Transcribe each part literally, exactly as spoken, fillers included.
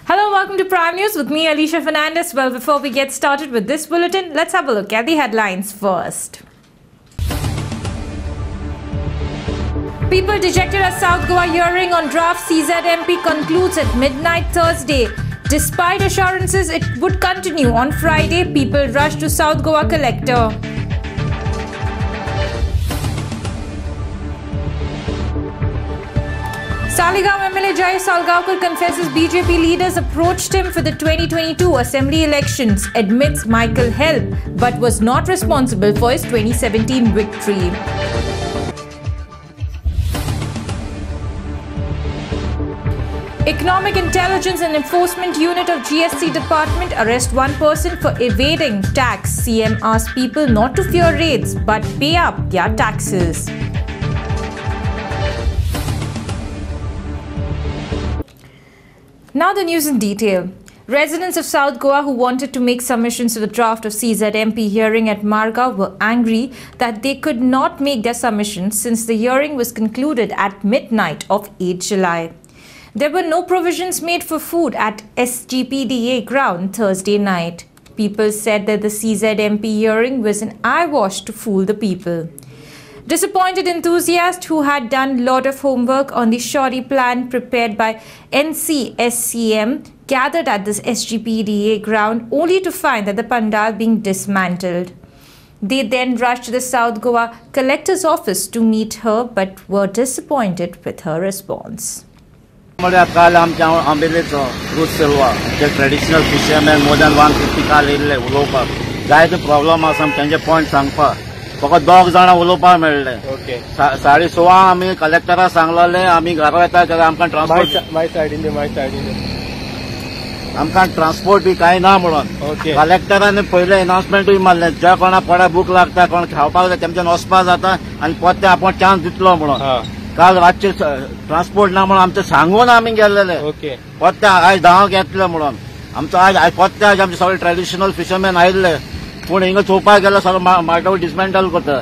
Hello, welcome to Prime News with me, Alicia Fernandez. Well, before we get started with this bulletin, let's have a look at the headlines first. People dejected at South Goa hearing on draft C Z M P concludes at midnight Thursday. Despite assurances it would continue on Friday, people rushed to South Goa collector. Saligaon M L A Jai Salgaonkar confesses B J P leaders approached him for the twenty twenty-two Assembly elections, admits Michael helped but was not responsible for his twenty seventeen victory. Economic Intelligence and Enforcement Unit of G S T Department arrest one person for evading tax. C M asked people not to fear raids but pay up their taxes. Now the news in detail. Residents of South Goa who wanted to make submissions to the draft of C Z M P hearing at Margao were angry that they could not make their submissions since the hearing was concluded at midnight of eighth July. There were no provisions made for food at S G P D A ground Thursday night. People said that the C Z M P hearing was an eyewash to fool the people. Disappointed enthusiasts who had done lot of homework on the shoddy plan prepared by N C S C M gathered at this S G P D A ground only to find that the pandal being dismantled. They then rushed to the South Goa collector's office to meet her but were disappointed with her response. काल आमच्या आंबेलेचो route सेल्वा जे traditional fisherman more than one fifty काल येयल्ले उलोवपाक जायते problem आसा तांचे पॉयंट सांगपाक फकत दोग जाणां उलोवपाक मेळ्ळे. ओके साडे सोळा आमी कलेक्टराक सांगलेले आमी घरा येता जाल्यार आमकां ट्रान्सपोर्ट माय सायडीन माय सायडीन आमकां ट्रान्सपोर्ट बी कांय ना म्हणून. ओके कलेक्टरान पयले अनाउन्समेंटूय मारले ज्या कोणा कोणा बूक लागता कोण खावपाक जाय तेमच्यान वचपाक जाता आनी पोत्ते आपूण चान्स दितलो म्हणून. काल रातचे ट्रान्सपोर्ट ना म्हणून आमचे सांगून आमी गेल्लेले. ओके पोत्ते आयज धांवक येतले म्हणून आमचो आज पोत्ते आज आमचे सगळे ट्रेडिशनल फिशरमॅन आयिल्ले पूण हिंगा चोवपाक गेलो सगळो मार्टो डिसमेंटल करता.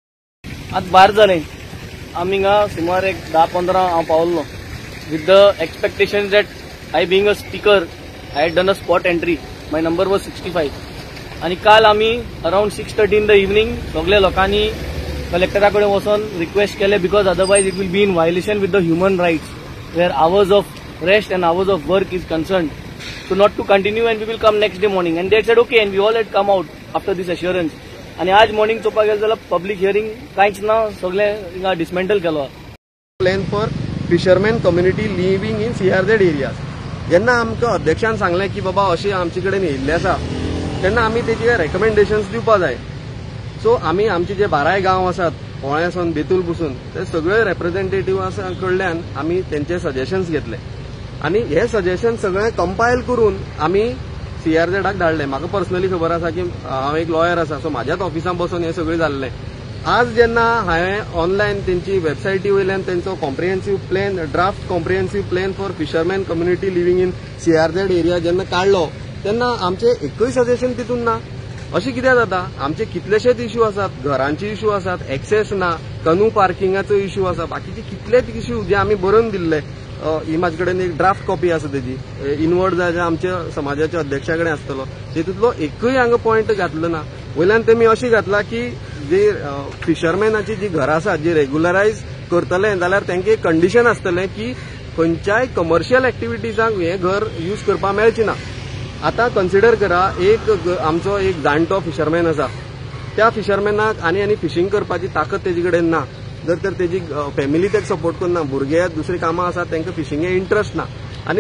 आतां भायर जालें आमी हिंगा सुमार एक धा पंदरा हांव पावल्लो with the expectation that I being a speaker I had done a spot entry my number was sixty five आनी काल आमी around six thirty in the evening सगळे लोकांनी कलेक्टरा कडेन वचून रिक्वेस्ट केले because otherwise it will be in violation with the human rights where hours of rest and hours of work is concern. So not to continue and we will come next day morning and they said okay and we all had come out after this assurance and आज morning चोवपा गेले जाल्यार public hearing कांयच ना सगळे हिंगा dismantle केलो. Plan for fisherman community living in C R Z areas जेन्ना आमकां अध्यक्षान सांगलें की बाबा अशें आमचे कडेन येयल्ले आसा तेन्ना आमी तेचे रेकमेंडेशन्स दिवपा जाय. सो आमी आमचे जे बाराय गांव आसात पोळ्यासून बेतूल पसून ते सगळे रेप्रेझेंटेटिव्ह आसा कडल्यान आमी तेंचे सजेशन्स घेतले आनी हे सजेशन सगळे कंपायल करून आमी सीआरझेडाक धाडले. म्हाका पर्सनली खबर आसा की हांव एक लॉयर आसा सो म्हाज्याच ऑफिसान बसून हे सगळें जाल्लें. आज जेन्ना हांवें ऑनलायन तेंची वेबसायटी वयल्यान तेंचो comprehensive plan draft comprehensive plan for fisherman community living in CRZ area जेन्ना काडलो तेन्ना आमचे एकूय सजेशन तितून ना. अशें कित्याक जाता आमचे कितलेशेच इश्यू आसात घरांचे इश्यू आसात एक्सेस ना कनू पार्किंगाचो इश्यू आसा बाकीचे कितलेच इश्यू जे आमी बरोवन दिल्ले. ही म्हाजे कडेन एक ड्राफ्ट कॉपी आसा तेजी इनवर्ड जाय आमच्या समाजाच्या अध्यक्षा कडेन आसतलो तेतूंतलो एकूय हांगा पॉयंट घातलो ना. वयल्यान तेमी अशी घातला की जी फिशरमॅनाची जी घरां आसात जी रेग्युलरायज करतले जाल्यार तांकां एक कंडिशन आसतलें की खंयच्याय कमर्शियल एक्टिविटीजांक हें घर यूज करपाक मेळचें ना. आतां कन्सिडर करा एक आमचो एक जाणटो फिशरमॅन आसा त्या फिशरमॅनाक आनी आनी फिशींग करपाची ताकद तेजे कडेन ना जर तर तेजी फॅमिली तेका सपोर्ट करना भुरगे दुसरी कामां आसात तांकां फिशिंगे इंट्रस्ट ना आनी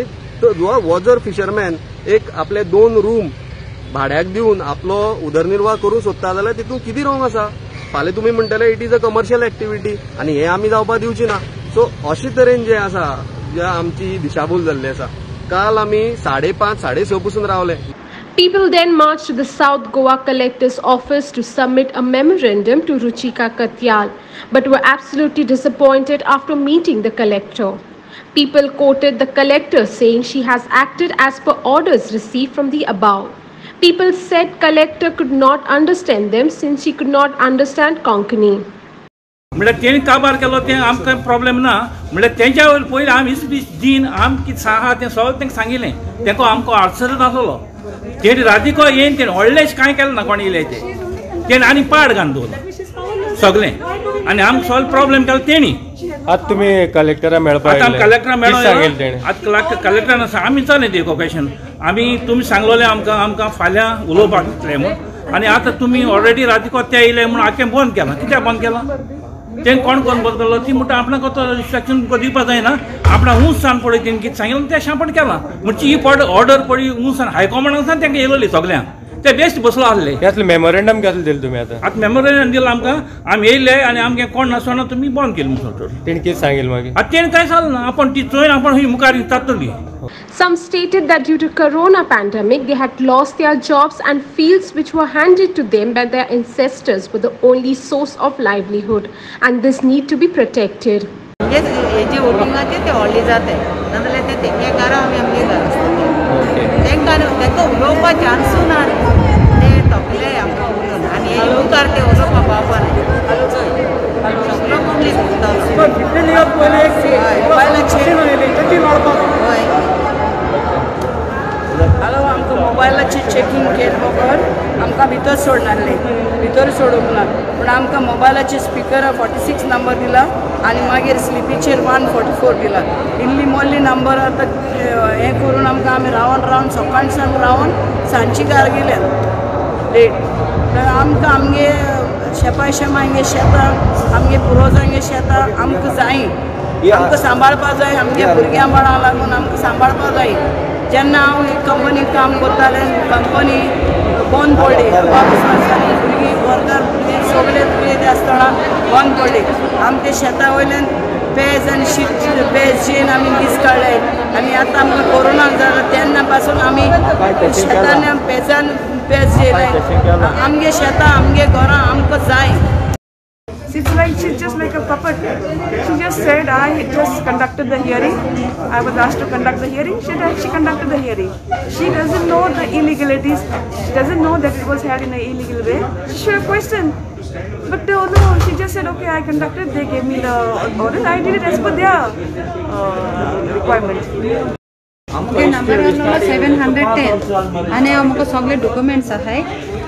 हो जर फिशरमॅन एक आपले दोन रूम भाड्याक दिवन आपलो उदरनिर्वाह करूं सोदता जाल्यार तितून कितें रॉंग आसा. फाल्यां तुमी म्हणटले it is a commercial activity आनी हे आमी जावपाक दिवची ना. सो अशे तरेन जे आसा जे आमची दिशाभूल जाल्ली आसा काल आमी साडे पांच साडे स पसून रावले. People then marched to the South Goa collector's office to submit a memorandum to Ruchika Katyal, but were absolutely disappointed after meeting the collector. People quoted the collector saying she has acted as per orders received from the above. People said collector could not understand them since she could not understand Konkani. म्हळ्यार तेणी काबार केलो तें आमकां problem ना म्हळ्यार तेंच्या वयर पयलीं आमी स्पीच दिन आम कितें सांगा तें सगळें तेंका सांगिल्लें तेका आमकां आडसर नासलो तेणी रातीको येवन तेणी व्हडलेंशें कांय केलें ना कोण येयलें तें तेणी आनी पाड घालून दवरलो सगळें आनी आमकां सगळें प्रॉब्लेम केलो तेणी आतां तुमी कलेक्टरा मेळपाक आतां आमी कलेक्टरा मेळो सांगिल्लें तेणें आतां कलेक्टरान आसा आमी चलय तें क्वेशन आमी तुमी सांगलोलें आमकां आमकां फाल्यां उलोवपाक दितलें म्हूण आनी आतां तुमी ऑलरेडी रातीको ते येयले म्हूण आख्खें बंद केलां कित्याक बंद केलां तें कोण कोण बंद केलो ती म्हणटा आपणाक तो रिस्ट्रिक्शन दिवपाक जायना आपणाक उंच सान पळय तेणी कितें सांगिल्लें तें शांपण केलां म्हणची ही पड ऑर्डर पळय उंच सान हायकमांडासान तांकां येयलोली सगल्यांक ते बेस्ट बसलो आसले कसलें मेमोरेंडम कसलें दिलें तुमी आतां आतां मेमोरेंडम दिलें आमकां आमी येयले आनी आमगे कोण नासतना तुमी बंद केलें म्हणून तेणी कितें सांगिल्लें मागीर आतां तेणी कांय जालें ना आपण ती चोयन आपण ही मुखार तातली Some stated that due to corona pandemic, they had lost their jobs and fields which were handed to them by their ancestors were the only source of livelihood, and this need to be protected. Yes, जे वोटिंगाचे ते व्हडले जाताय नाजाल्यार ते तेंगे घरा आमी आमगे घर आसता तेंकां तेंका उलोवपा चान्सू ना ते तकले आमकां उलोवन आनी हे मुखार ते उलोवपा पावपा ना सगळो पब्लीक हय हालो आमकां मोबायलाची चेकींग केले बगर आमकां भितर सोडनासले भितर सोडूंक ना पूण आमकां मोबायलाचे स्पिकर फोर्टी सिक्स नंबर दिला आनी मागीर स्लिपीचेर वन फोर्टी फोर दिला इल्ली मोल्ली नंबर आतां हें करून आमकां आमी रावन रावन सकाळसान रावन सांजची घरा गेल्या लेट आमकां आमगे शेपा शेमांगे शेतां आमगे पुरोजांगे शेतां आमकां जाय आमकां सांबाळपा जाय आमगे भुरग्यां बाळां लागून आमकां सांबाळपा जाय जेन्ना हांव एक कंपनीक काम करतालें कंपनी बंद पडली भुरगीं वर्गार भुरगीं सगळे भुरगे आसतना बंद पडली आमी ते शेता वयल्यान पेज आनी शीत पेज जेन आमी दीस काडले आनी आतां आमकां कोरोनाक जालो तेन्ना पासून आमी शेतान पेजान पेज जेले आमगे शेतां आमगे घरां आमकां जाय It's like she's just like a puppet. She just said, I just conducted the hearing. I was asked to conduct the hearing. She she conducted the hearing. She doesn't know the illegalities. She doesn't know that it was held in an illegal way. She should have questioned. But no, no, she just said, okay, I conducted. They gave me the order. I did it as per their uh, requirements. Okay, number one seven hundred ten. आणि आमकां सगळे documents आहाय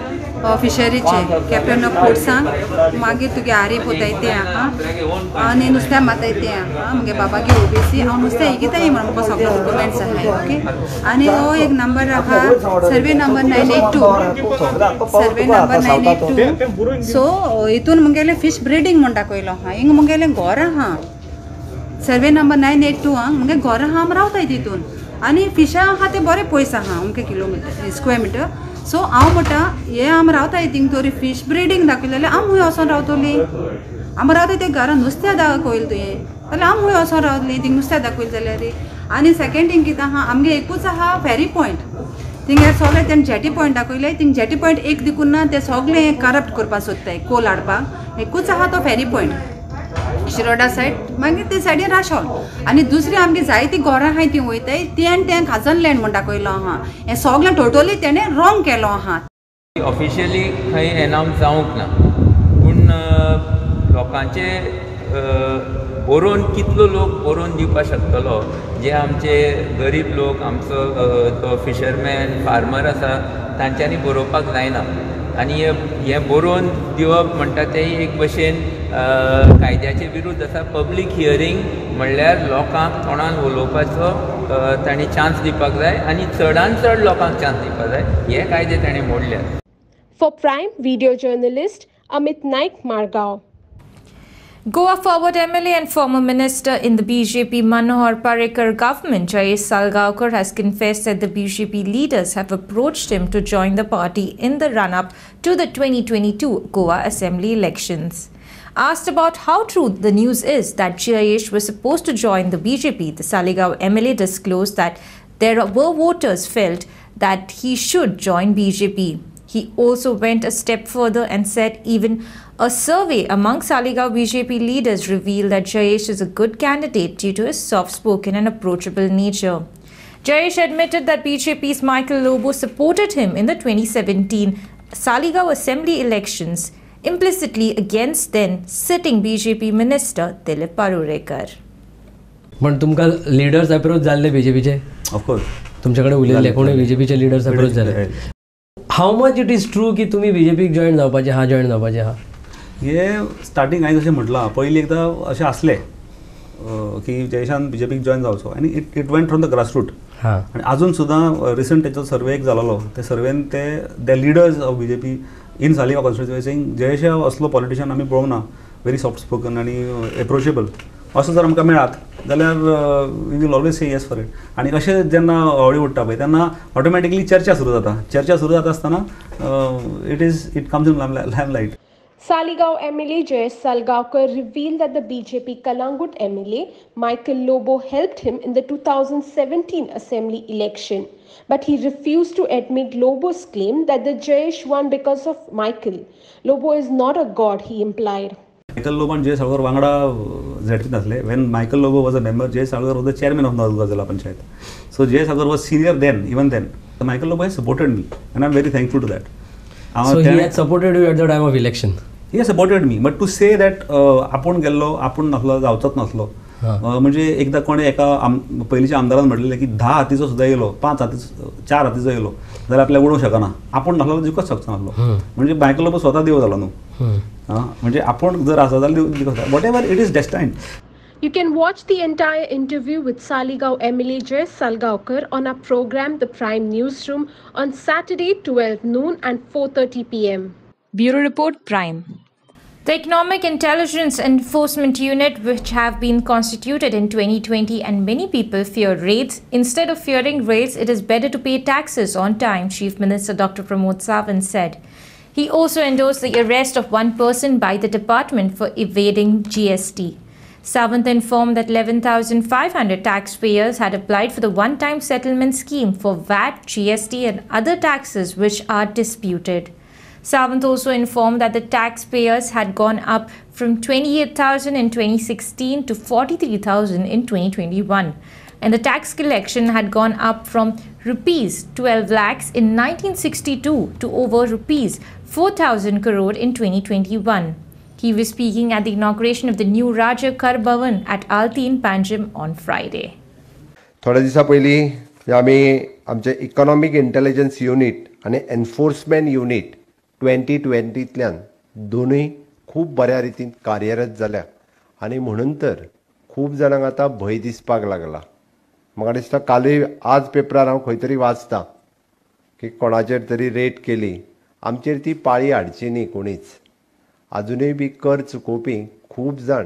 फिशरीचे captain of पोर्ट्सांक मागीर तुगे आरी पोताय ते आहा आनी नुस्त्या माताय ते आहा मुगे बाबागे ओबीसी हांव नुस्तें इकिताय म्हणून म्हाका सगळे डॉक्युमेंट्स आहाय ओके आनी हो एक नंबर आहा survey number nine eight two survey number nine eight two so हितून मुगेलें फिश ब्रिडींग म्हूण दाखयलो आहा हिंग मुगेलें घर आहा survey number nine eight two हांग मुगे घर आहा आमी रावताय तितून आनी फिशा आहा ते बरे पयस आहा अमके किलोमिटर स्क्वेअर मिटर सो हांव म्हणटा हे आमी रावताय थिंग तरी फीश ब्रिडींग दाखयलेलें आमी खूंय वचोन रावतली आमी रावताय ते घरान नुस्त्या दाखयलें तुवें जाल्यार आमी खूंय वचोन रावतलीं थिंग नुस्त्या दाखयलें जाल्यार आनी सेकेंड थिंग कितें आहा आमगे एकूच आहा फेरी पॉयंट थिंग सगळे तेणें जेटी पॉयंट दाखयले थिंग जेटी पॉयंट एक दिकून ना ते सगळे करप्ट करपाक सोदताय कोल हाडपाक एकूच आहा तो फेरी पॉयंट शिरोडा सायड मागीर ते सायडीन राशोल आनी दुसरी आमगे जायती घरां आहाय ती वयताय तें तें खाजन लँड म्हूण दाखयलो आहा हें सगळें टोटली तेणें रॉंग केलो आहा ऑफिशियली खंय एनावन्स जावंक ना पूण लोकांचे बरोवन कितलो लोक बरोवन दिवपाक शकतलो जे आमचे गरीब लोक आमचो तो फिशरमॅन फार्मर आसा तांच्यांनी बरोवपाक जायना आनी हें बरोवन दिवप म्हणटा तें एक भशेन कायद्याचे विरुद्ध आसा पब्लीक हियरींग म्हणल्यार लोकांक तोंडान उलोवपाचो तांणी चान्स दिवपाक जाय आनी चडान चड लोकांक चान्स दिवपाक जाय हे कायदे ताणें मोडल्यात. For Prime Video Journalist Amit Naik, Margao. Goa forward M L A and former minister in the B J P Manohar Parrikar government, Jayesh Salgaonkar, has confessed that the B J P leaders have approached him to join the party in the run-up to the twenty twenty-two Goa Assembly elections. Asked about how true the news is that Jayesh was supposed to join the B J P, the Saligaon M L A disclosed that there were voters felt that he should join B J P. He also went a step further and said even a survey among Saligaon B J P leaders revealed that Jayesh is a good candidate due to his soft-spoken and approachable nature. Jayesh admitted that B J P's Michael Lobo supported him in the twenty seventeen Saligaon Assembly elections implicitly against then sitting B J P Minister Dilip Parulekar. पण तुमकां leaders approach जाल्ले बीजेपीचे of course तुमचे कडेन उलयल्ले कोणी बीजेपीचे leaders approach जाले how much it is true की तुमी बीजेपीक join जावपाचे हा जॉईन जावपाचे हा हे स्टार्टींग हांवें जशें म्हटलां पयलीं एकदां अशें आसलें की जयेशान बीजेपीक जॉईन जावचो आनी it it went from the grassroot आनी आजून सुद्दां रिसंट तेचो सर्वे एक जालोलो ते सर्वेन ते the leaders of BJP in सालिवा कॉन्स्टिट्युएन्सीक जयेशा असलो पॉलिटिशियन आमी पळोवंक ना व्हेरी सॉफ्ट स्पोकन आनी एप्रोचेबल असो जर आमकां मेळात जाल्यार we will always say yes for it आनी अशें जेन्ना आवडी उठटा पळय तेन्ना ऑटोमॅटिकली चर्चा सुरू जाता चर्चा सुरू जाता आसतना it is it comes in limelight. Saligaon M L A Jayesh Salgaonkar revealed that the B J P Kalangut M L A Michael Lobo helped him in the two thousand seventeen Assembly election, but he refused to admit Lobo's claim that the Jayesh won because of Michael. Lobo is not a god, he implied. Michael Lobo and Jay Salgar Wangada Zedkin Asle. When Michael Lobo was a member, Jay Salgar was the chairman of Nalgunda Zilla Panchayat. So Jay Salgar was senior then, even then. So Michael Lobo has supported me, and I'm very thankful to that. Uh, so he had supported you at the time of election. He has supported me, but to say that आपण गेल्लो आपण नसलो जावचोच नसलो म्हणजे एकदा कोणी एका पयलींच्या आमदारान म्हटलेलें की धा हातीचो सुद्दां येयलो पांच हातीचो चार हातीचो येयलो जाल्यार आपल्याक उडोवंक शकना आपण नसलो जिखूंक शकचो नासलो म्हणजे बायकल लोक स्वता देव जालो न्हू म्हणजे आपण जर आसा जाल्यार जिखूंक whatever it is destined. You can watch the entire interview with Saligaon M L A Jayesh Salgaonkar on our program The Prime Newsroom on Saturday twelve noon and four thirty p m Bureau Report Prime. The Economic Intelligence Enforcement Unit, which have been constituted in twenty twenty and many people fear raids. Instead of fearing raids, it is better to pay taxes on time, Chief Minister Doctor Pramod Sawant said. He also endorsed the arrest of one person by the department for evading G S T. Sawant informed that eleven thousand five hundred taxpayers had applied for the one-time settlement scheme for V A T, G S T and other taxes which are disputed. Sawant also informed that the taxpayers had gone up from twenty-eight thousand in twenty sixteen to forty-three thousand in twenty twenty-one, and the tax collection had gone up from rupees twelve lakhs in nineteen sixty-two to over rupees four thousand crore in twenty twenty-one. He was speaking at the inauguration of the new Raja Kar Bhavan at Alti in Panjim on Friday. थोड्या दिसा पयलीं आमी आमचे economic intelligence unit आनी enforcement unit twenty ट्वेंटींतल्यान दोनूय खूब बऱ्या रितीन कार्यरत जाल्या आनी म्हणून तर खूब जाणांक आतां भंय दिसपाक लागला. म्हाका दिसता कालूय आज पेपरार हांव खंय तरी वाचतां की कोणाचेर तरी रेट केली आमचेर ती पाळी हाडची न्ही कोणीच. अजूनय बी कर चुकोवपी खूब जाण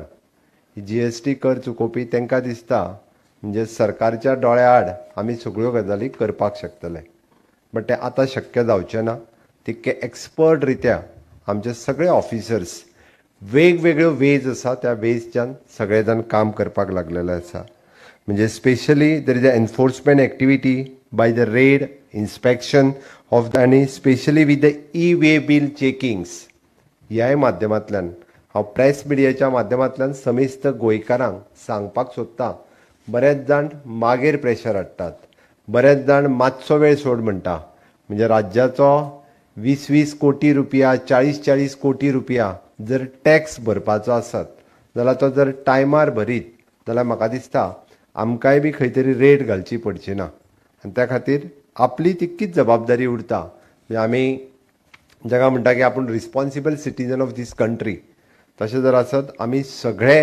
जी एस टी कर चुकोवपी तांकां दिसता म्हणजे सरकारच्या दोळ्या आड आमी सगळ्यो गजाली करपाक शकतले, बट तें आतां शक्य जावचें ना. तितके एक्सपर्ट रित्या आमचे सगळे ऑफिसर्स वेगवेगळ्यो वेज आसा त्या वेजच्यान सगळे जाण काम करपाक लागलेले आसा. म्हणजे specially there is a enforcement activity by the raid inspection of the आनी specially with the e way bill checkings ह्याय माध्यमांतल्यान हांव प्रेस मिडियाच्या माध्यमांतल्यान समेस्त गोंयकारांक सांगपाक सोदतां. बरेच जाण मागीर प्रेशर हाडटात, बरेच जाण मातसो वेळ सोड म्हणटा. म्हणजे राज्याचो वीस वीस कोटी रुपया चाळीस चाळीस कोटी रुपया जर टॅक्स भरपाचो आसत जाल्यार तो जर टायमार भरीत जाल्यार म्हाका दिसता आमकांय बी खंय तरी रेट घालची पडची ना. आनी त्या खातीर आपली तितकीच जबाबदारी उरता. म्हणजे आमी जगा म्हणटा की आपूण responsible citizen of this country, तशें जर आसत आमी सगळे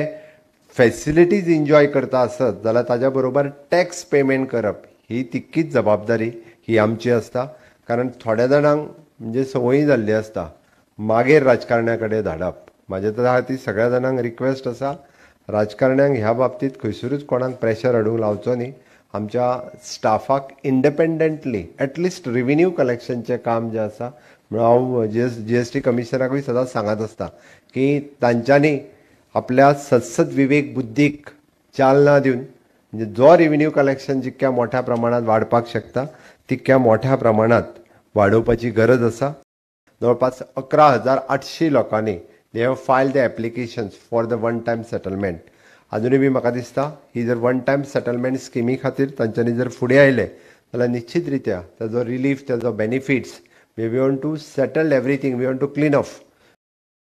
फॅसिलिटीज एन्जॉय करता आसत जाल्यार ताज्या बरोबर टॅक्स पेमेंट करप ही तितकीच जबाबदारी ही आमची आसता. कारण थोड्या जाणांक म्हणजे संवय जाल्ली आसता मागीर राजकारण्या कडेन धाडप. म्हाजे त्या खातीर सगळ्या जाणांक रिक्वेस्ट आसा, राजकारण्यांक ह्या बाबतींत खंयसरूच कोणाक प्रेशर हाडूंक लावचो न्ही. आमच्या स्टाफाक इंडिपेंडंटली एटलिस्ट रेव्हेन्यू कलेक्शनचें काम जें आसा, हांव G S G S T कमिशनराकूय सदांच सांगत आसता की तांच्यांनी आपल्या सदसद विवेक बुद्धीक चालना दिवन म्हणजे जो रेव्हेन्यू कलेक्शन जितक्या मोठ्या प्रमाणात वाडपाक शकता तितक्या मोठ्या प्रमाणात वाडोवपाची गरज आसा. जवळपास अकरा हजार आठशी लोकांनी they have filed the applications for the one time settlement. अजूनय बी म्हाका दिसता ही जर वन टायम सेटलमेंट स्किमी खातीर तांच्यांनी जर फुडें आयले जाल्यार निश्चित रित्या ताजो रिलीफ, ताजो benefits, we want to settle everything, we want to clean off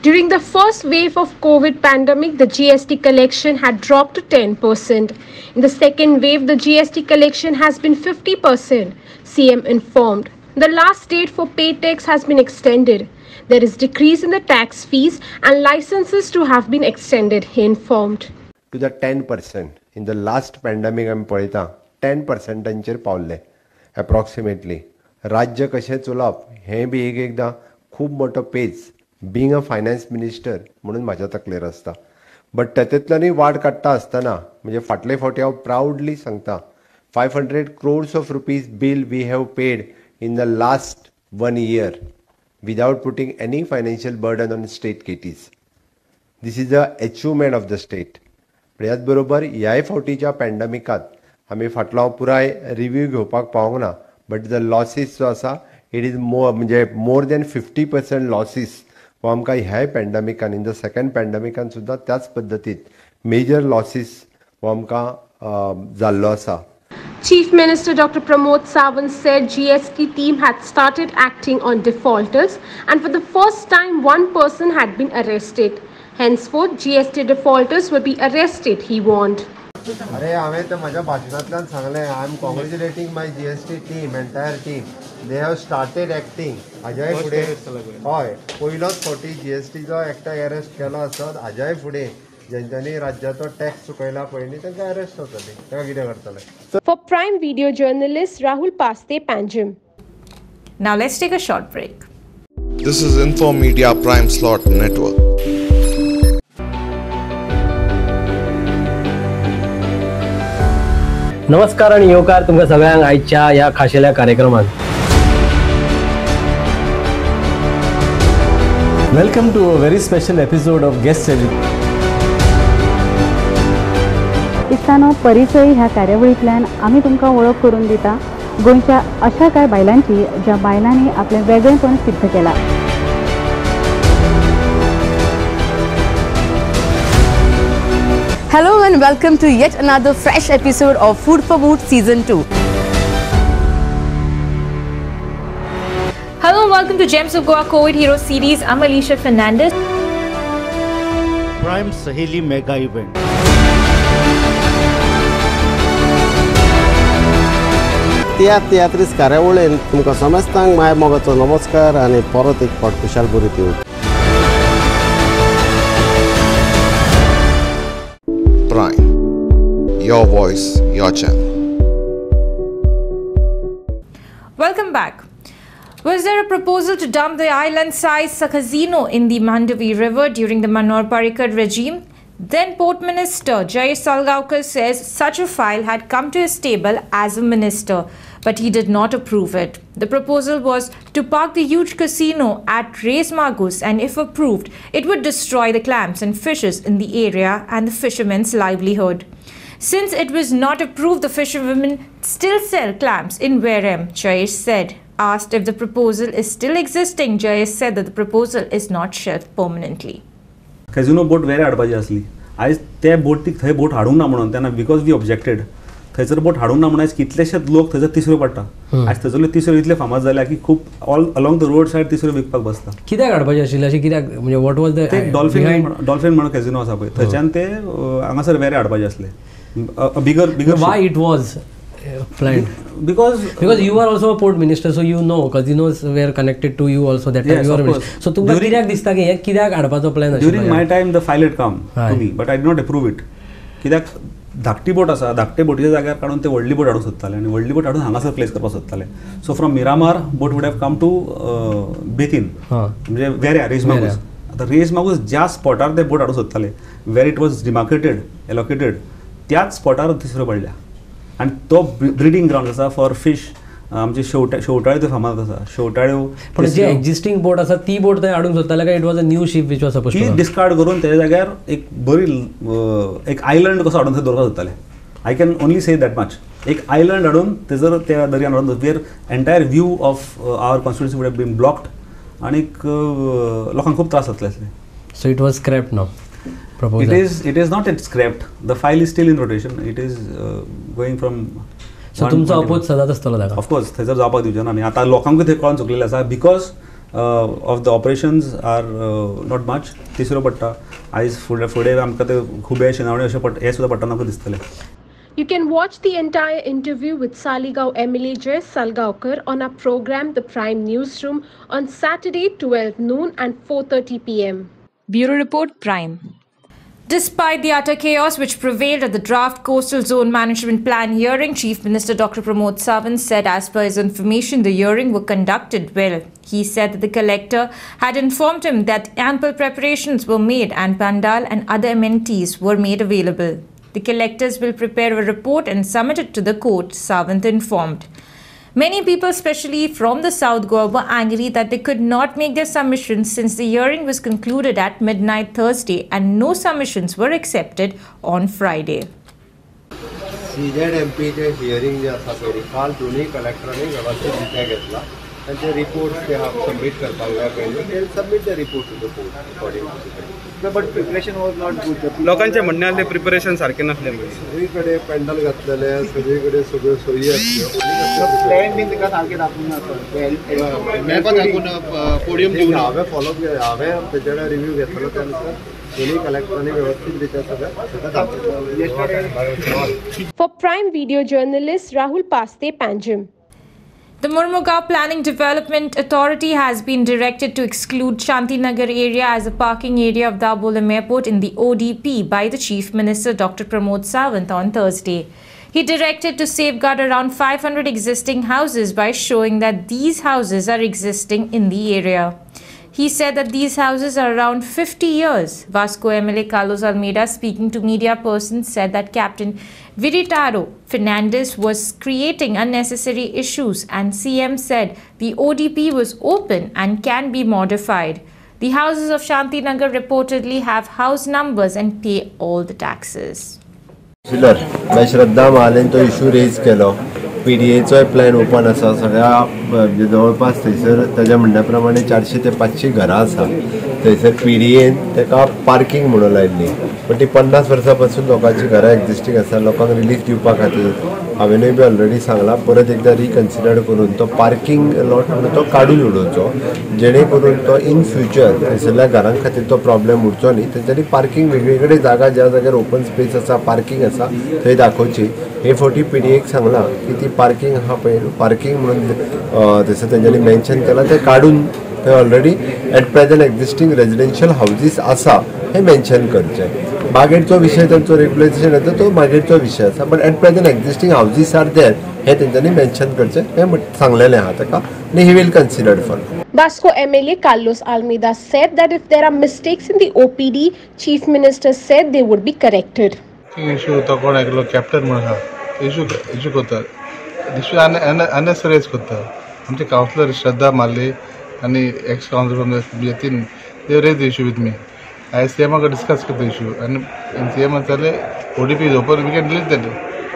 During the first wave of COVID pandemic, the G S T collection had dropped to ten percent. In the second wave, the G S T collection has been fifty percent, C M informed. The last date for pay tax has been extended. There is decrease in the tax fees and licenses to have been extended, he informed. To the ten percent. In the last pandemic, आमी पळयता ten percentaंचेर पावल्ले approximately. राज्य कशें चलोवप हें B एक एकदां खूब मोठो page being a finance minister म्हणून म्हाज्या तकलेर आसता. बट तातूंतल्यानूय वाड काडटा आसतना म्हणजे फाटले फावटी हांव प्रावडली सांगता five hundred crores of rupees bill we have paid in the last one year without putting any financial burden on state केटीज. This is a achievement of the state. ह्याच बरोबर ह्याय फावटीच्या पॅन्डेमिकांत आमी फाटलो पुराय रिव्यू घेवपाक पावूंक ना. बट द लॉसीस जो आसा इट इज मोर म्हणजे more than fifty percent losses हो आमकां ह्याय पॅन्डेमिकान इन द सेकंड पॅन्डेमिकान सुद्दां त्याच पद्दतीन मेजर लॉसीस हो आमकां जाल्लो आसा. Chief Minister Doctor Pramod Sawant said G S T team had started acting on defaulters and for the first time one person had been arrested. Henceforth, G S T defaulters will be arrested, he warned. अरे हांवें तर म्हाज्या भाशणांतल्यान सांगलें I am congratulating my GST team entire team. They have started acting. हाज्याय फुडें हय पयलोच फावटी जीएसटीचो एकठांय अरेस्ट केलो आसत. हाज्याय फुडें जेंच्यांनी राज्याचो टॅक्स चुकयला पळय न्ही तांकां अरेस्ट जातली. ताका कितें करतले. For Prime Video journalist Rahul Paste, Panjim. Now let's take a short break. This is Info Media Prime Slot Network. नमस्कार आणि येवकार तुमकां सगळ्यांक आयच्या ह्या खाशेल्या कार्यक्रमात. Welcome to a very special episode of guest celebrity. इस्तानो परिचय ह्या कार्यावळींतल्यान आमी तुमकां वळख करून दिता गोंयच्या अशा कांय बायलांची ज्या बायलांनी आपलें वेगळेपण सिद्ध केलां. Hello and welcome to yet another fresh episode of Food for Mood Season two. Hello and welcome to Gems of Goa COVID Hero Series. I'm Alicia Fernandez. Prime Saheli Mega Event. Tiatr तियात्रीस कार्यावळीन तुमकां समेस्तांक my मोगाचो नमस्कार आनी परत एक फावट खुशाल बरी दिवं. Prime. Your voice, your channel. Welcome back. Was there a proposal to dump the island-sized casino in the Mandavi River during the Manohar Parrikar regime? Then Port Minister Jayesh Salgaonkar says such a file had come to his table as a minister, but he did not approve it. The proposal was to park the huge casino at Reis Magus, and if approved, it would destroy the clams and fishes in the area and the fishermen's livelihood. Since it was not approved, the fisherwomen still sell clams in Wareham, Jayesh said. Asked if the proposal is still existing, Jayesh said that the proposal is not shelved permanently. Casino boat Verem हाडपाची आसली. आयज ते बोटीक थंय boat हाडूंक ना म्हणून तेन्ना because we objected थंयसर बोट हाडूंक ना म्हणून आयज कितलेशेच लोक थंयसर तिसऱ्यो पडटा. आयज थंयसरल्यो तिसऱ्यो इतले फामाद जाल्या की खूब all along the road side तिसऱ्यो विकपाक बसता. कित्याक हाडपाची आशिल्ली अशी कित्याक म्हणजे what was the dolphin dolphin म्हणून कॅझिनो आसा पळय थंयच्यान ते हांगासर वेरे हाडपाचे आसले. बिगर बिगर why it was planned because because you are also a port minister, so you know casinos were connected to you also that time. Yes, you of were course. so तुमकां कित्याक दिसता की हे कित्याक हाडपाचो plan during my time the file had come to me but I did not approve it. कित्याक धाकटी boat आसा धाकटे बोटीच्या जाग्यार काडून ते व्हडली बोट हाडूंक सोदताले आनी व्हडली बोट हाडून हांगासर प्लेस करपाक सोदताले. So from Miramar boat would have come to Betim म्हणजे वेऱ्या रेज मागूस. आतां रेज मागूस ज्या स्पॉटार ते बोट हाडूंक सोदताले where it was demarcated allocated त्याच स्पॉटार तिसऱ्यो पडल्या. आनी तो ब्रिडींग ग्रावंड आसा फॉर फीश. आमचे शेवटा शेवटाळ्यो त्यो फामाद आसा. शेवटाळ्यो पण जे एक्झिस्टिंग बोट आसा ती बोट थंय हाडूंक सोदताले काय it was a new ship which was suppose ती डिस्कार्ड करून तेच्या जाग्यार एक बरी एक आयलंड कसो हाडून थंय दवरपाक सोदताले. I can only say that much. एक आयलंड हाडून थंयसर त्या दर्यान हाडून where entire view of our constituency would have been blocked आनीक लोकांक खूब त्रास जातले असले. So it was scrapped now. It is it is not yet scrapped. The file is still in rotation. It is uh, going from. So तुमचा oppose सदांच आसतलो ताका. Of course, थंयसर जावपाक दिवचे ना आमी. आतां लोकांकूय थंय कळोन चुकलेलें आसा because of the operations are not much. तिसरो पडटा आयज फुडें फुडें आमकां ते खुबे शिनावणे अशें पडटा हें सुद्दां पडटा म्हाका दिसतलें. You can watch the entire interview with Saligao M L A Jay Salgaonkar on our program The Prime Newsroom on Saturday twelve noon and four thirty p m Bureau Report, Prime. Despite the utter chaos which prevailed at the draft Coastal Zone Management Plan hearing, Chief Minister Doctor Pramod Sawant said as per his information, the hearing were conducted well. He said that the collector had informed him that ample preparations were made and pandal and other amenities were made available. The collectors will prepare a report and submit it to the court, Sawant informed. Many people, especially from the South Goa, were angry that they could not make their submissions since the hearing was concluded at midnight Thursday and no submissions were accepted on Friday. C Z M P चे hearing जे आसा पळय काल दोनूय कलेक्टरांनी वेवस्थीत रित्या घेतला. तांचे रिपोर्ट्स ते हांव सबमीट करपाक जाय पयलीं ते submit the report to the court according to but preparation was not good. लोकांचे म्हणणे आसले प्रिपरेशन सारकें नासलें म्हणून सगळीकडे पेंडल घातलेले सगळीकडे सगळ्यो सोयी आसल्यो. प्लॅन बीन तिका सारकें दाखोवंक नासलो पोडियम घेवन हांवें फॉलो हांवें तेजे रिव्यू घेतलो त्या नुसार दोनूय कलेक्टरांनी वेवस्थीत रित्या सगळें सगळें. For Prime Video journalist Rahul Paste, Panjim. The Murmugao Planning Development Authority has been directed to exclude Shantinagar area as a parking area of Dabolim Airport in the O D P by the Chief Minister Doctor Pramod Sawant on Thursday. He directed to safeguard around five hundred existing houses by showing that these houses are existing in the area. He said that these houses are around fifty years. Vasco M L A Carlos Almeida, speaking to media persons, said that Captain Viritaro Fernandez was creating unnecessary issues and C M said the O D P was open and can be modified. The houses of Shantinagar reportedly have house numbers and pay all the taxes. Shraddha महालेन तो issue raise केलो. P D एचोय plan open आसा सगळ्या जवळपास थंयसर ताच्या म्हणण्या प्रमाणे चारशे ते पांचशे घरां आसा. थंयसर पी डी एन ताका पार्किंग म्हणून लायिल्ली पण ती पन्नास वर्सां पासून लोकांची घरां एक्जिस्टींग आसा. लोकांक रिलीफ दिवपा खातीर हांवेनूय बी ऑलरेडी सांगला परत एकदां रिकन्सिडर करून तो पार्किंग लॉट म्हणून तो काडून उडोवचो जेणे करून तो इन फ्युचर थंयसरल्या घरां खातीर तो प्रॉब्लेम उरचो न्ही. तेंच्यांनी पार्किंग वेगळे वेगळे जागा ज्या जाग्यार ओपन स्पेस आसा पार्किंग आसा थंय दाखोवची. हे फावटी पी डी एक सांगला की ती पार्किंग आहा पळय पार्किंग म्हणून थंयसर तेंच्यांनी मेन्शन केलां तें काडून थंय already at present existing residential houses आसा हे मेन्शन करचें. मागीरचो विशय तांचो रेग्युलेशन येता तो मागीरचो विशय आसा but at present existing houses are there हे तेंच्यांनी मेन्शन करचें हे सांगलेलें आहा ताका आनी he will considered for. Vasco M L A Carlos Almeida said that if there are mistakes in the O P D, Chief Minister said they would be corrected. Issue तो कोण एकलो कॅप्टन म्हणून आहा इशू इशू करता issue unnecessarily करता. आमचे councillor Shraddha Malle आनी ex councillor from Yatin they raise the issue with me. हांवें सी एमा कडेन डिस्कस करता इशू आनी सी एम जाले O D P is open we can delete that.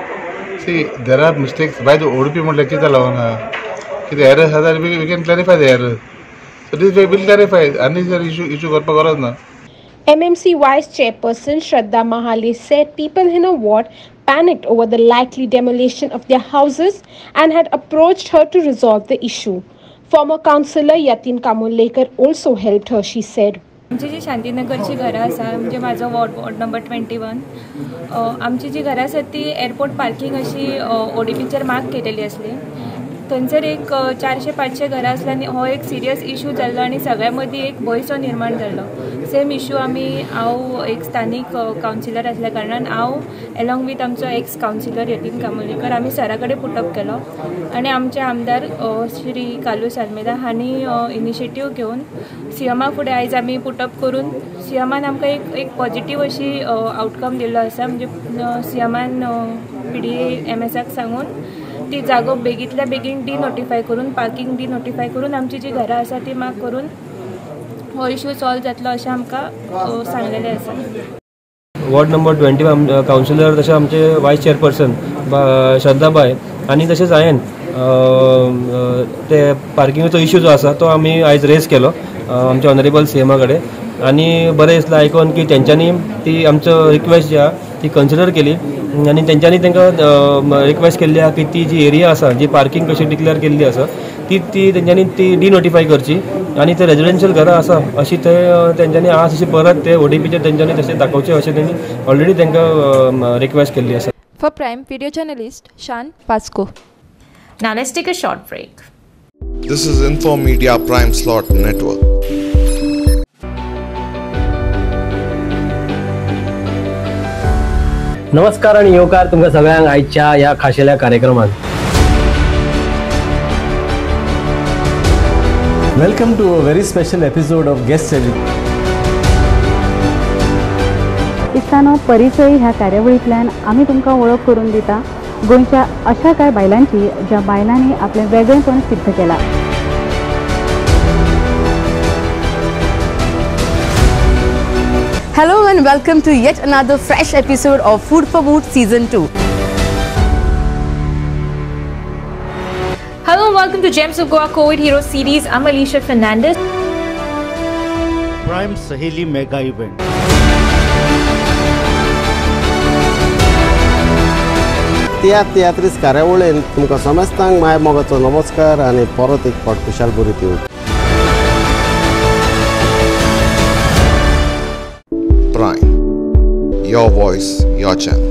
See there are mistakes by the O D P म्हणल्यार कितें जालां हांगा कितें एरर आसा जाल्यार we can clarify the error. So this way will clarify आनी जर इशू इशू करपाक गरज ना. M M C Vice Chairperson Shraddha Mahale said people in her ward panicked over the likely demolition of their houses and had approached her to resolve the issue. Former councillor Yatin Kamolekar also helped her, she said. आमची जी शांतीनगरची घरां आसा म्हणजे म्हाजो ward ward number twenty one आमची जी घरां आसात ती एअरपोर्ट पार्किंग अशी ओ डी पीचेर मार्क केलेली आसली. थंयसर एक चारशे पांचशे घरां आसली आनी हो एक सिरियस इशू जाल्लो आनी सगळ्या मदीं एक भंयसो निर्माण जाल्लो. सेम इशू आमी हांव एक स्थानीक कावन्सिलर आसल्या कारणान हांव एलॉंग वीथ आमचो एक्स कावन्सिलर यतीन कामोलीकर आमी सरा कडेन पुटअप केलो आनी आमचे आमदार श्री कालूस आल्मेदा हांणी इनिशिएटीव घेवन सी एमा फुडें आयज आमी पुटअप करून सी एमान आमकां एक एक पॉजिटीव अशी आउटकम दिल्लो आसा. म्हणजे सी एमान पी डी एम एसाक सांगून ती जागो बेगींतल्या बेगीन डी नोटिफाय करून पार्किंग डी नोटिफाय करून आमची जी घरां आसा ती मार्क करून हो इशू सॉल्व जातलो अशें आमकां सांगलेलें आसा. Ward number twenty one councillor तशें आमचे वायस चेअरपर्सन श्रद्धाबाई आनी तशेंच हांवें ते पार्किंगेचो इशू जो आसा तो आमी आयज रेज केलो आमच्या ऑनरेबल सी एमा कडेन आनी बरें दिसलें आयकून की तेंच्यांनी ती आमचो रिक्वेस्ट जी आहा ती कन्सिडर केली आनी तेंच्यांनी तांकां रिक्वेस्ट केल्ली आहा की ती जी एरिया आसा जी पार्किंग कशी डिक्लेअर केल्ली आसा ती ती तेंच्यांनी ती डिनोटिफाय करची आनी ते रेजिडेन्शियल घरां आसा अशी ते तेंच्यांनी आज अशी परत ते ओडीपीचेर तेंच्यांनी तशें दाखोवचें अशें तेंणी ऑलरेडी तांकां रिक्वेस्ट केल्ली आसा. For Prime video journalist Shan Pasco. Now let's take a short break. This is Info Media Prime Slot Network. नमस्कार आणि येवकार तुमकां सगळ्यांक आयच्या ह्या खाशेल्या कार्यक्रमात. Welcome to a very special episode of Guest Edit. इस्तानो परिचय ह्या कार्यावळींतल्यान आमी तुमकां वळख करून दिता गोंयच्या अशा कांय बायलांची ज्या बायलांनी आपलें वेगळेपण सिद्ध केलां. Hello and welcome to yet another fresh episode of Food for Mood Season two. Hello and welcome to Gems of Goa COVID Hero Series. I'm Alicia Fernandez. Prime Saheli Mega Event. Tiatr तियात्रीस कार्यावळीन तुमकां समेस्तांक my मोगाचो नमस्कार आनी परत एक फावट खुशाल बरी दिवं. Prime. Your voice, your channel.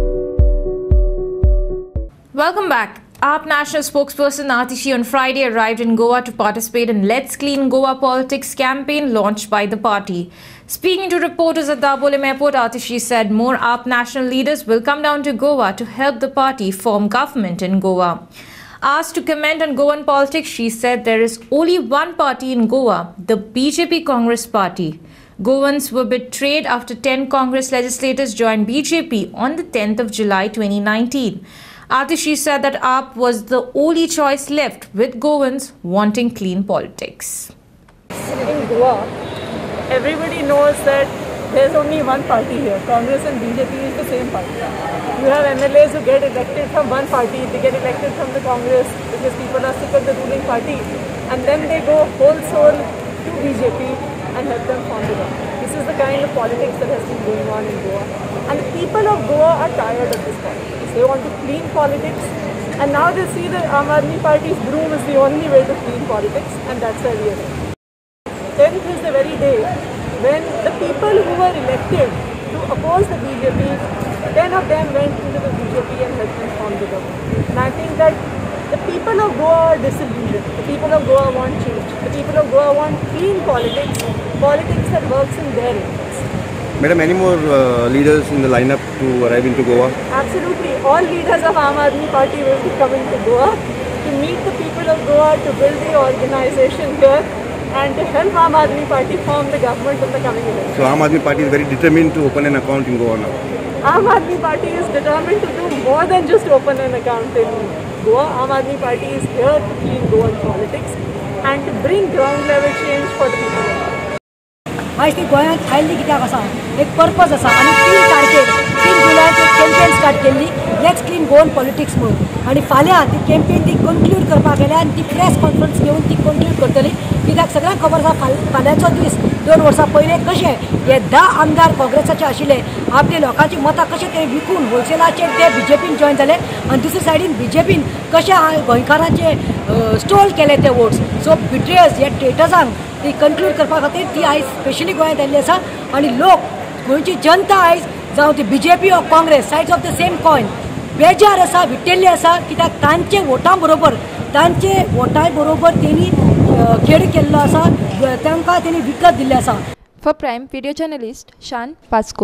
Welcome back. A P national spokesperson Atishi on Friday arrived in Goa to participate in Let's Clean Goa Politics campaign launched by the party. Speaking to reporters at Dabolim Airport, Atishi said more A P national leaders will come down to Goa to help the party form government in Goa. Asked to comment on Goan politics, she said there is only one party in Goa, the B J P Congress party. Goans were betrayed after ten Congress legislators joined B J P on the tenth of July twenty nineteen. Atishi said that A P was the only choice left, with Goans wanting clean politics. In Goa, everybody knows that there's only one party here. Congress and B J P is the same party. You have M L As who get elected from one party, they get elected from the Congress because people are sick of the ruling party, and then they go whole soul to B J P and help them form the government. This is the kind of politics that has been going on in Goa. And the people of Goa are tired of this politics. They want to clean politics, and now they see that Aam Aadmi Party's broom is the only way to clean politics, and that's where we are in. tenth is the very day when the people who were elected to oppose the B J P, ten of them went into the B J P and helped them form the government. And I think that the people of Goa are disillusioned. The people of Goa want change. The people of Goa want clean politics, politics that works in their interest. Madam, any more uh, leaders in the lineup to arrive into Goa? Absolutely. All leaders of Aam Aadmi Party will be coming to Goa to meet the people of Goa, to build the organization here, and to help Aam Aadmi Party form the government in the coming election. So Aam Aadmi Party is very determined to open an account in Goa now. Aam Aadmi Party is determined to do more than just open an account in Goa. Aam Aadmi Party is here to clean Goan politics and to bring ground level change for the people of Goa. आज ती गोंयांत आयिल्ली कित्याक आसा एक purpose आसा आनी तीन तारखेर तीन जुलयाक एक कॅम्पेन स्टार्ट केल्ली लेट्स क्लीन गोवन पॉलिटिक्स म्हणून आनी फाल्यां ती कॅम्पेन ती कंक्लूड करपाक गेल्या आनी ती प्रेस कॉन्फरन्स घेवन ती कंक्लूड करतली कित्याक सगळ्यांक खबर आसा फाल फाल्यांचो दीस दोन वर्सां पयले कशे हे धा आमदार काँग्रेसाचे आशिल्ले आपली लोकांची मतां कशे ते विकून होलसेलाचेर ते बी जे पीन जॉयन जाले आनी दुसरे सायडीन बी जे पीन कशे गोंयकारांचे स्टोल केले ते वोट्स सो बिट्रेयर्स हे ट्रेटर्सांक ती कंक्लूड करपा खातीर ती आयज स्पेशली गोंयांत आयिल्ली आसा आनी लोक गोंयची जनता आयज जावं ती B J P or Congress sides of the same coin बेजार आसा विट्टेल्ली आसा कित्याक तांचे वोटां बरोबर तांचे वोटां बरोबर तेणी खेळ केल्लो आसा तांकां तेणी विकत दिल्लें आसा. For Prime video journalist Shan Pasco.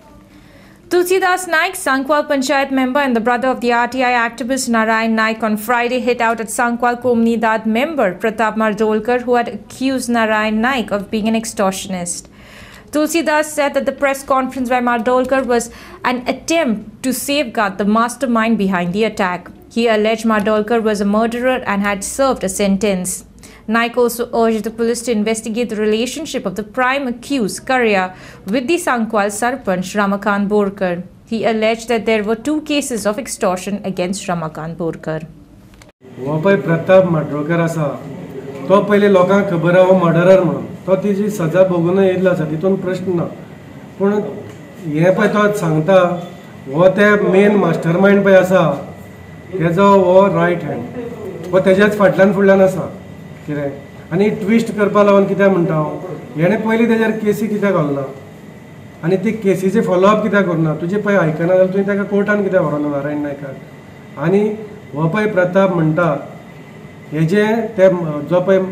Tulsidas Naik, Sankwal Panchayat member and the brother of the R T I activist Narayan Naik, on Friday hit out at Sankwal Komnidad member Pratap Mardolkar, who had accused Narayan Naik of being an extortionist. Tulsidas said that the press conference by Mardolkar was an attempt to safeguard the mastermind behind the attack. He alleged Mardolkar was a murderer and had served a sentence. Naik also urged the police to investigate the relationship of the prime accused, Karya, with the Sankwal Sarpanch Ramakant Borkar. He alleged that there were two cases of extortion against Ramakant Borkar. Wapai Pratap Mardolkar asa to पहिले लोकांक खबर आहा murderer म्हणून तो तिची सजा भोगून येयल्लो आसा तितून प्रश्न ना पूण हे पळय तो सांगता हो ते मेन मास्टर माइंड पळय आसा तेजो हो रायट हँड हो तेज्याच फाटल्यान फुडल्यान आसा कितें आनी ट्विस्ट करपा लागून कितें म्हणटा हांव हेणें पयलीं तेजेर केसी कित्याक घालना आनी ती केसीचे फॉलोअप कित्याक करना तुजे पळय आयकना जाल्यार तुवें ताका कोर्टान कित्याक व्हरोना नारायण नायकाक आनी हो पळय प्रताप म्हणटा हेजे ते जो पळय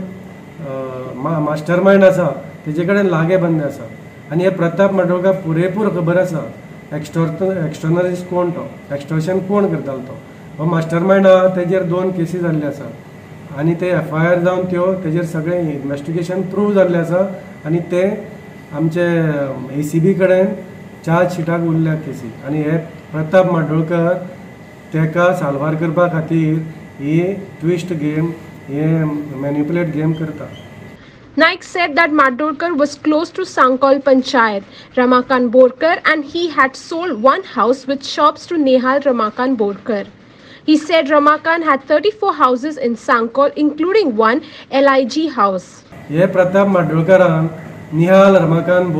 मास्टर माइंड आसा तेजे कडेन लागे बंदे आसा आनी हे प्रताप माडोळकार पुरेपूर खबर आसा एक्स्टॉर एक्स्टर्नलिस्ट कोण तो एक्स्टॉर्शन कोण करतालो तो हो मास्टर माइंड आहा तेजेर दोन केसी जाल्ले आसा आनी ते एफ आय आर जावन त्यो तेजेर सगळें इन्वेस्टिगेशन प्रूव जाल्लें आसा आनी ते आमचे ए सी बी कडेन चार्ज शिटाक उरल्या केसी आनी हे प्रताप माडोळकर तेका साल्वार करपा खातीर ही ट्विस्ट गेम हे मॅन्युपुलेट गेम करता. Naik said that Madurkar was close to Sankol Panchayat, Ramakant Borkar, and he had sold one house with shops to Nehal Ramakant Borkar. He said Ramakant had thirty-four houses in Sankol, including one L I G house. हे प्रताप माडोळकरान निहाल रमाकांत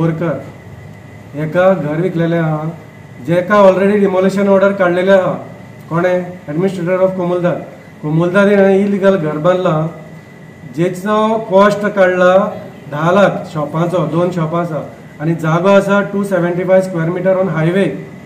बोरकर एका घर विकलेले आहा जेका already demolition order काडलेले आहा कोणे administrator of कोमुलदार कोमुलदार इलिगल घर बांदला जेचो कॉस्ट काडला धा लाख शॉपांचो दोन शॉपां आसा आनी जागो आसा two seventy five square metre on highway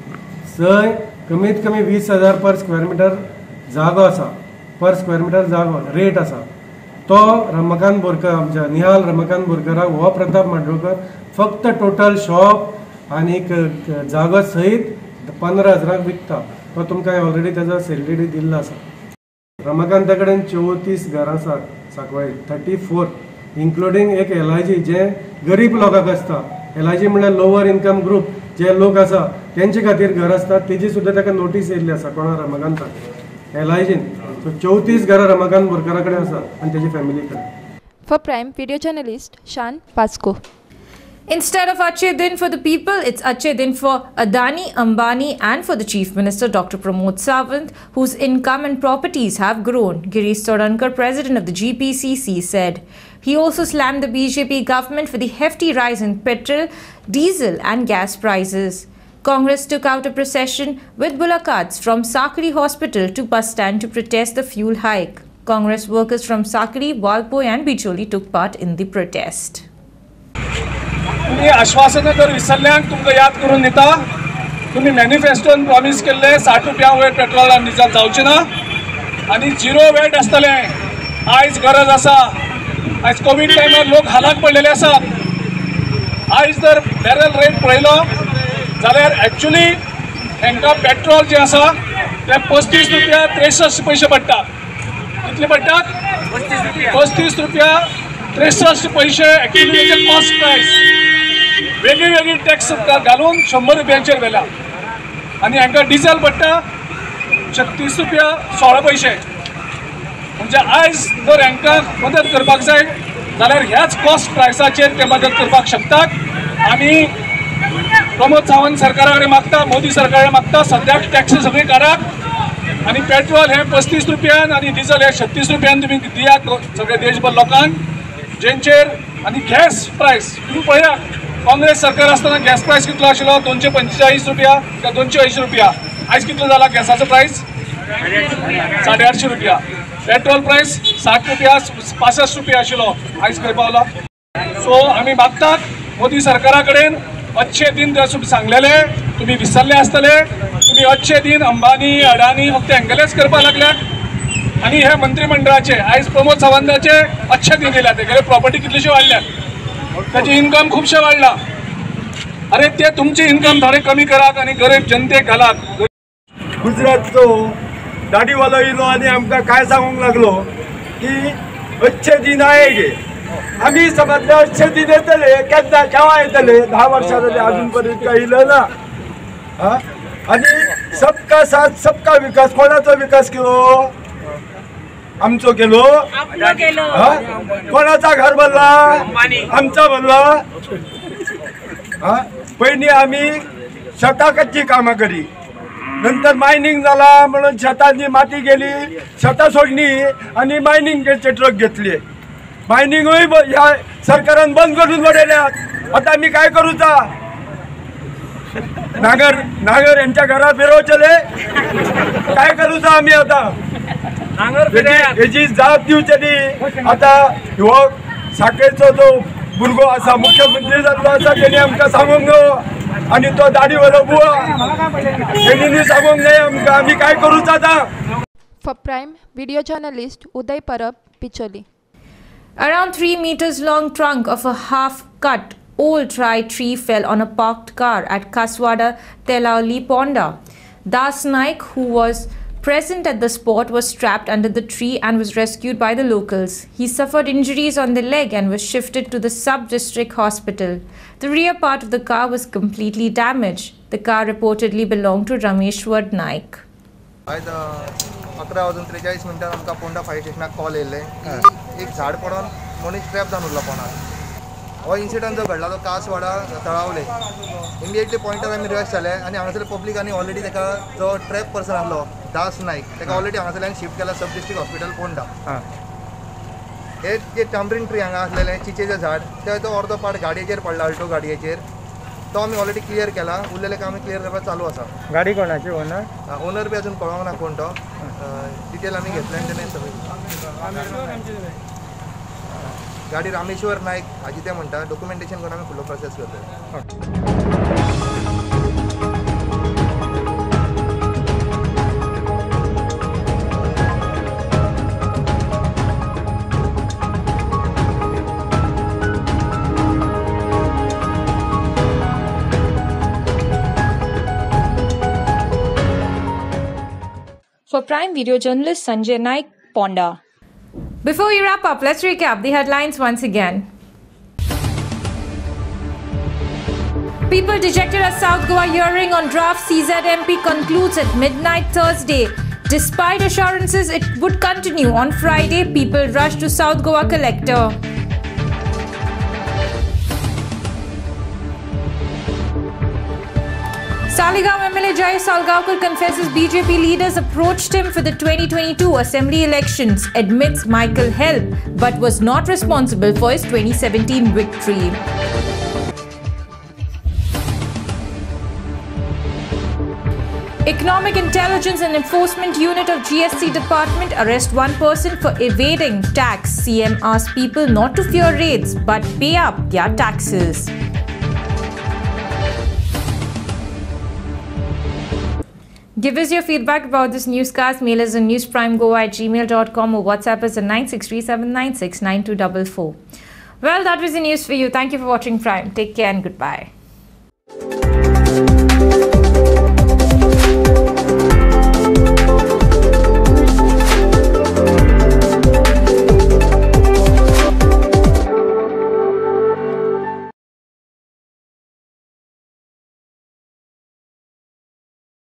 थंय कमीत कमी वीस हजार पर स्क्वेअर मिटर जागो आसा पर स्क्वेअर मिटर जागो रेट आसा तो रमाकांत बोरकर आमच्या निहाल रमाकांत बोरकराक हो प्रताप माडोळकर फक्त टोटल शॉप आनी जागो सहीत पंदरा हजाराक विकता तो तुमकां ऑलरेडी तेजो सेलिडिटी दिल्लो आसा. रमाकांता कडेन चौतीस घरां आसा सांकवाळी थर्टी फोर इन्क्लुडींग एक एल आय जी जे गरीब लोकांक आसता एल आय जी म्हणल्यार लोवर इन्कम ग्रुप जे लोक आसा तेंचे खातीर घर आसता तेजी सुद्दां ताका नोटीस येयल्ली आसा कोणा रमाकांताक एल आय जीन सो चौतीस घरां रमाकांत बोरकरा कडेन आसा आनी तेजी फॅमिली कडेन. For Prime Video Journalist Shan Pasco. Instead of Achhe Din for the people, it's Achhe Din for Adani, Ambani and for the Chief Minister Doctor Pramod Sawant, whose income and properties have grown, Girish Chodankar, president of the G P C C, said. He also slammed the B J P government for the hefty rise in petrol, diesel and gas prices. Congress took out a procession with bullock carts from Sakri Hospital to bus stand to protest the fuel hike. Congress workers from Sakri, Walpoi and Bicholi took part in the protest. तुम्ही आश्वासन जर विसरल्यांक तुमकां याद करून दिता तुम्ही मॅनिफेस्टोन promise केल्ले साठ रुपया वयर पेट्रोल आनी डिझल जावचें ना आनी झिरो वेट आसतलें. आयज गरज आसा आयज कोवीड टायमार लोक हालाक पडलेले आसात. आयज जर बॅरल रेट पळयलो जाल्यार एक्चुली हांकां पेट्रोल जें आसा तें पस्तीस रुपया त्रेसश्ट पयशे पडटा. कितले पडटात? पस्तीस रुपया त्रेसश्ट पयशे एक्चुली हेजे कॉस्ट प्रायस वेगळी वेगळी टॅक्स घालून शंबर रुपयांचेर व्हेला आनी हांकां डिझल पडटा छत्तीस रुपया सोळा पयशे. म्हणजे आयज जर हांकां मदत करपाक जाय जाल्यार ह्याच कॉस्ट प्रायसाचेर ते मदत करपाक शकतात. आनी प्रमोद सावंत सरकारा कडेन मागता मोदी सरकारा कडेन मागता सद्याक टॅक्स सगळी काडात आनी पेट्रोल हे पस्तीस रुपयान आनी डिझल हे छत्तीस रुपयान तुमी दियात सगळे देशभर लोकांक जेंचेर. आनी गॅस प्रायस तुम्ही पळया काँग्रेस सरकार आसतना गॅस प्रायस कितलो आशिल्लो दोनशे पंचेचाळीस रुपया काय दोनशे अंयशीं रुपया. आयज कितलो जाला गॅसाचो प्रायस? साडे आठशे रुपया. पेट्रोल प्रायस साठ रुपया पासश्ट रुपया आशिल्लो आयज खंय पावला. सो आमी मागतात मोदी सरकारा कडेन अच्छे दिन जर सांगलेले तुम्ही विसरले आसतले तुम्ही अच्छे दिन अंबानी अडानी फक्त हांगेलेच करपाक लागल्यात आनी हे मंत्रिमंडळाचे आयज प्रमोद सावंताचे अच्छे दिन दिल्या तेगेले प्रॉपर्टी कितलेशे वाडल्यात त्याची इन्कम खूपशे वाडला. अरे ते तुमची इन्कम थोडे कमी करात आणि गरीब जनतेक घालात. गुजरातचो दाढीवालो येयलो आनी आमकां काय सांगूंक लागलो की अच्छे दिन आयेगे. आमी समजले अच्छे दिन येतले केन्ना केव्हा येतले धा वर्सां जाली अजून पर्यंत काय येयलो ना. आनी सबका साथ सबका विकास कोणाचो विकास केलो? आमचो केलो. कोणाचा घर भरला? आमचा भरला. पयलीं आमी शेताकची कामां करी नंतर मायनिंग जाला म्हणून शेतांनी माती गेली शेतां सोडली आनी मायनिंगचे ट्रक घेतले. मायनिंगूय ह्या सरकारान बंद करून उडयल्यात. आतां आमी काय करूचा? नागर नागर यांच्या घरात फिरवचले काय करूचा आम्ही आता हेची जाप दिवचे न्ही आता ह्यो साखरेचो जो भुरगो आसा मुख्यमंत्री जाल्लो आसा तेणी आमकां सांगूंक नको आणि तो दाढीवालो बुवा तेणी सांगूंक जाय आमकां आमी काय करूचा आता. For Prime, video journalist Uday Parab, Picholi. Around three meters long trunk of a half-cut old tri tree fell on a parked car at Kaswada Telauli Ponda. Das Naik, who was present at the spot, was strapped under the tree and was rescued by the locals. He suffered injuries on the leg and was shifted to the sub-district hospital. The rear part of the car was completely damaged. The car reportedly belonged to Rameshwar Naik. आज अकरा वाजून त्रेचाळीस मिनटां आमकां Ponda fire स्टेशनाक call येयल्ले एक झाड पडून मनीस ट्रॅप जावन उरलो पोंडार. हो इन्सिडंट जो घडला तो कासवाडा तळावले इमिडिएटली पॉइंटार आमी रिक्वेस्ट जाले आनी हांगासर पब्लिकांनी ऑलरेडी ताका जो ट्रॅप पर्सन आसलो दास नायक ताका ऑलरेडी हांगासरल्यान शिफ्ट केला सब डिस्ट्रिक्ट हॉस्पिटल पोंडा. हे जे टॅम्परिंग ट्री हांगा आसलेलें चिचेचें झाड ते तो अर्दो पार्ट गाडयेचेर पडला अल्टो गाडयेचेर तो आमी ऑलरेडी क्लियर केला उरलेले काम क्लियर करपाक चालू आसा. गाडी कोणाची ओनर ओनर बी अजून कळोंक ना कोण तो डिटेल आमी घेतले आनी तेणे सगळी गाडी रामेश्वर नायक हाजी ते म्हणटा डॉक्युमेंटेशन करून आमी फुडलो प्रोसेस करता. For Prime, video journalist Sanjay Naik, Ponda. Before we wrap up, let's recap the headlines once again. People dejected at South Goa hearing on draft C Z M P concludes at midnight Thursday. Despite assurances it would continue on Friday, people rushed to South Goa collector. Saligaon M L A Jai Salgaonkar confesses B J P leaders approached him for the twenty twenty-two assembly elections, admits Michael helped but was not responsible for his twenty seventeen victory. Economic Intelligence and Enforcement Unit of G S T Department arrest one person for evading tax. C M asked people not to fear raids but pay up their taxes. Give us your feedback about this newscast. Mail us on newsprimegoa at gmail dot com or WhatsApp us at nine six three seven nine six nine two four four. Well, that was the news for you. Thank you for watching Prime. Take care and goodbye.